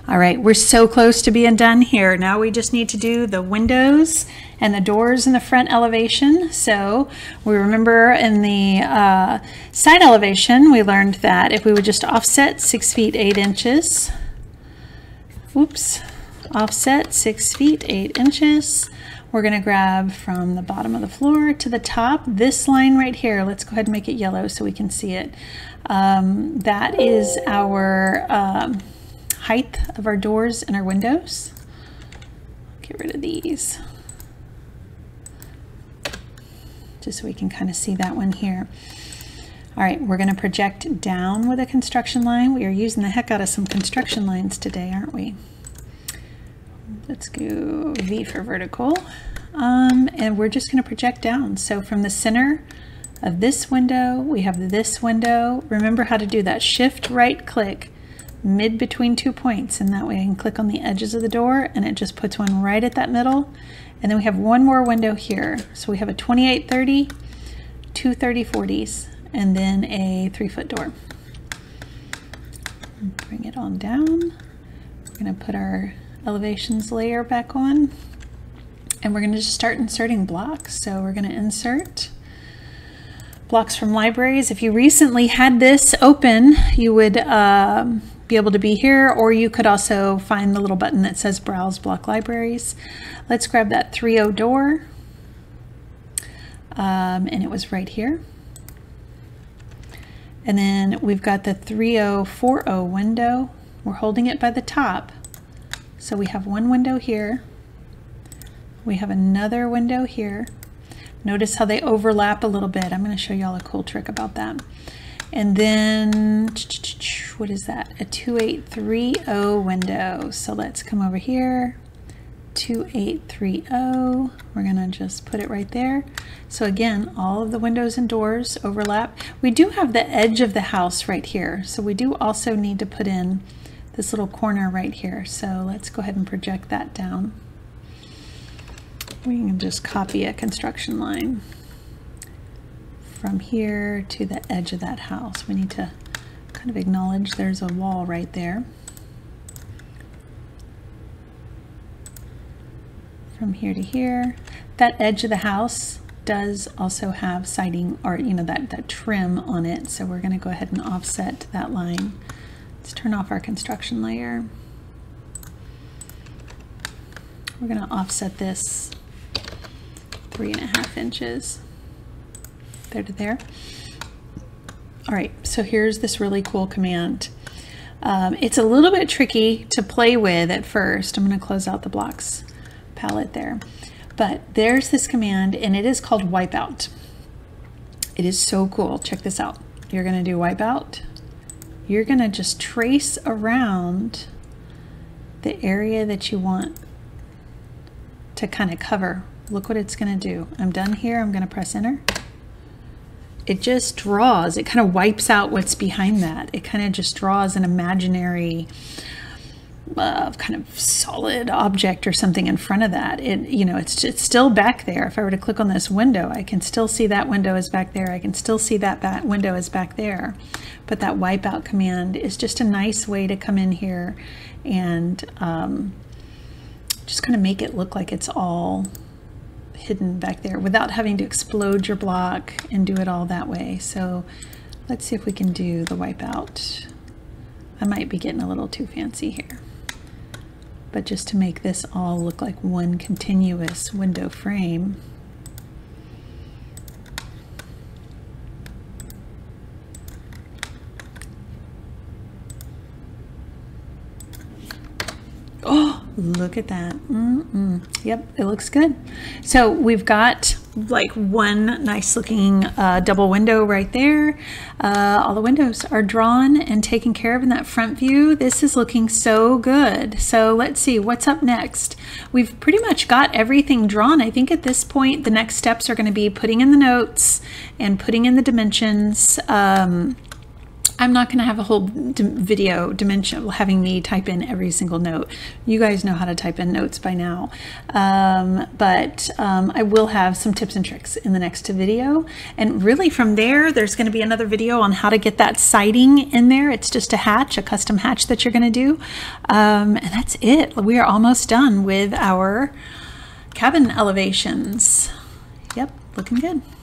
All right, we're so close to being done here. Now we just need to do the windows and the doors in the front elevation. So we remember in the side elevation, we learned that if we would just offset 6 feet 8 inches, offset 6 feet 8 inches, we're going to grab from the bottom of the floor to the top, this line right here. Let's go ahead and make it yellow so we can see it. That is our height of our doors and our windows. Get rid of these just so we can kind of see that one here. All right, we're going to project down with a construction line. We are using the heck out of some construction lines today, aren't we? Let's go V for vertical, and we're just going to project down. So from the center of this window, we have this window. Remember how to do that. Shift right click mid between 2 points, and that way I can click on the edges of the door and it just puts one right at that middle. And then we have one more window here. So we have a 28/30, two 30/40s, and then a 3-foot door. Bring it on down. We're going to put our elevations layer back on, and we're going to just start inserting blocks. So we're going to insert blocks from libraries. If you recently had this open, you would be able to be here, or you could also find the little button that says Browse Block Libraries. Let's grab that 3.0 door, and it was right here. And then we've got the 3.0 4.0 window. We're holding it by the top. So we have one window here. We have another window here. Notice how they overlap a little bit. I'm going to show y'all a cool trick about that. And then, what is that? A 2830 window. So let's come over here, 2830. We're going to just put it right there. So again, all of the windows and doors overlap. We do have the edge of the house right here. So we do also need to put in this little corner right here. So let's go ahead and project that down. We can just copy a construction line from here to the edge of that house. We need to kind of acknowledge there's a wall right there. From here to here. That edge of the house does also have siding, or that trim on it. So we're going to go ahead and offset that line. Let's turn off our construction layer. We're going to offset this 3.5 inches. There to there. All right, so here's this really cool command. It's a little bit tricky to play with at first. I'm going to close out the blocks palette there. But there's this command, and it is called Wipeout. It is so cool. Check this out. You're going to do Wipeout. You're going to just trace around the area that you want to kind of cover. Look what it's going to do. I'm done here. I'm going to press enter. It just draws. It kind of wipes out what's behind that. It kind of just draws an imaginary kind of solid object or something in front of that. It's still back there. If I were to click on this window, I can still see that window is back there. I can still see that window is back there. But that wipeout command is just a nice way to come in here and just kind of make it look like it's all hidden back there without having to explode your block and do it all that way. So let's see if we can do the wipeout. I might be getting a little too fancy here, but just to make this all look like one continuous window frame. Oh, look at that. Yep, it looks good. So we've got like one nice looking double window right there. All the windows are drawn and taken care of in that front view. This is looking so good. So let's see what's up next. We've pretty much got everything drawn. I think at this point the next steps are going to be putting in the notes and putting in the dimensions. I'm not going to have a whole video dimension having me type in every single note. You guys know how to type in notes by now. But I will have some tips and tricks in the next video. And really from there, there's going to be another video on how to get that siding in there. It's just a hatch, a custom hatch that you're going to do. And that's it. We are almost done with our cabin elevations. Yep, looking good.